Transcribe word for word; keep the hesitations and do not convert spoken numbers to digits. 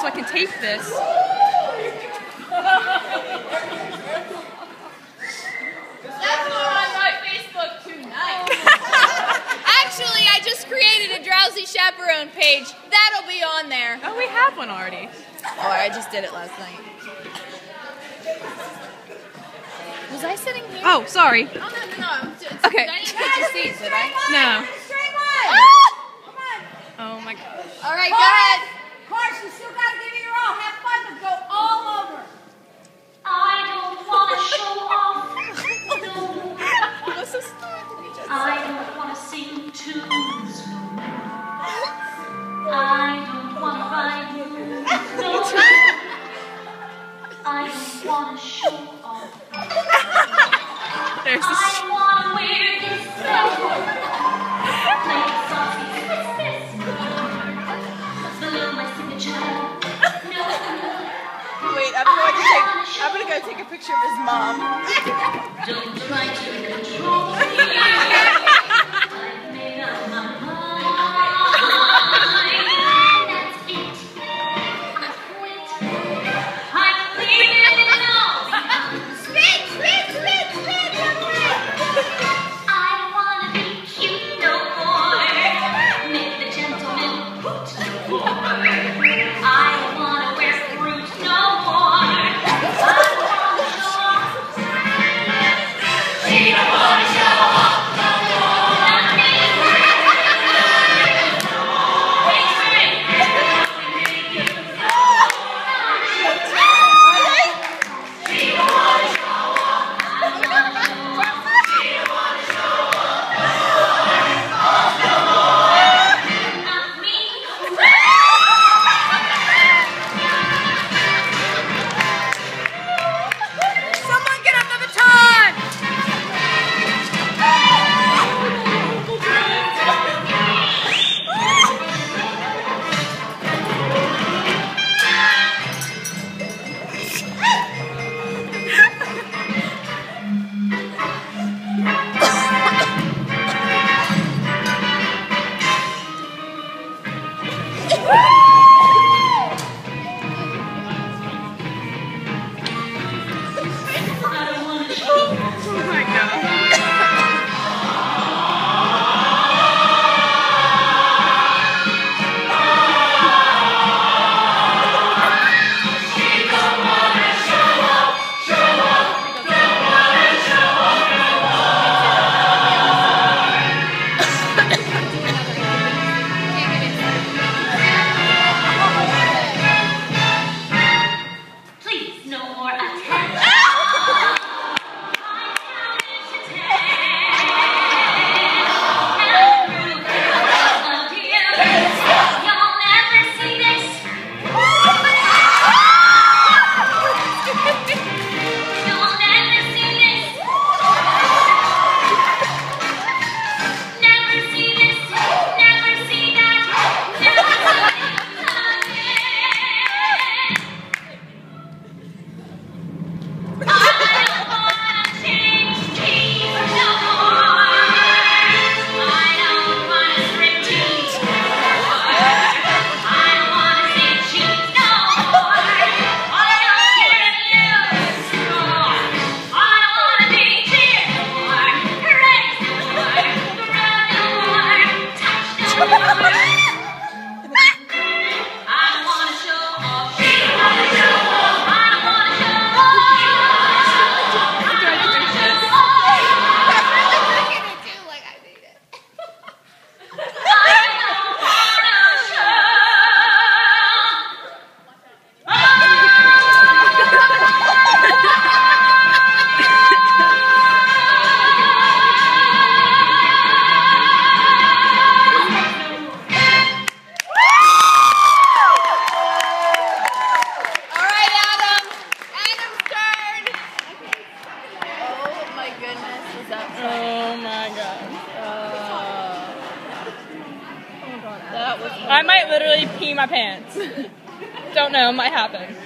so I can tape this. That's not on my Facebook tonight. Actually, I just created a Drowsy Chaperone page. That'll be on there. Oh, we have one already. Oh, I just did it last night. Was I sitting here? Oh, sorry. Oh, no, no, no. It's, it's, Okay. I didn't put your seat, did I? No. Straight line. Ah! Come on. Oh my gosh. All right, go ahead. Cars, you still got to give it your all. Have fun, but go all over. I don't want to show off. No. I don't want to sing tunes. I don't want to rhyme. No. I don't want to show off. There's the I want to wear this belt. Play saucy Christmas. Below my signature. No. Wait, I'm going to take. I'm going to go take a picture of his mom. Don't try to control me. I've made up my mind. That's it. I quit. I'm leaving it all behind. Spin, spin, spin, spin, young man. I don't wanna be cute no more. Make the gentleman hoot no more. I don't wanna wear fruit no more. I don't wanna show off. She don't wanna show off no more. Not me. Hey, hey. She don't wanna show off. She don't wanna show off. Not me. Someone get up to the time. I don't wanna show off. Oh my god. Please, no more attention. I'm counting to ten. And through the rest of you, you'll never see this. You'll never see this. Never see this. Never see that. Never see it again. I don't wanna change keys no more. I don't wanna strip tease no more. I don't wanna see cheese no more. I don't care to lose no more. I don't wanna be cheered no more. Praise no more. Run no more. Touch no more. I don't wanna show off. She don't wanna show off. I don't wanna show off. All right, Adam. Adam's turn. Oh my goodness, is that Oh my god. that was I might literally pee my pants. Don't know, might happen.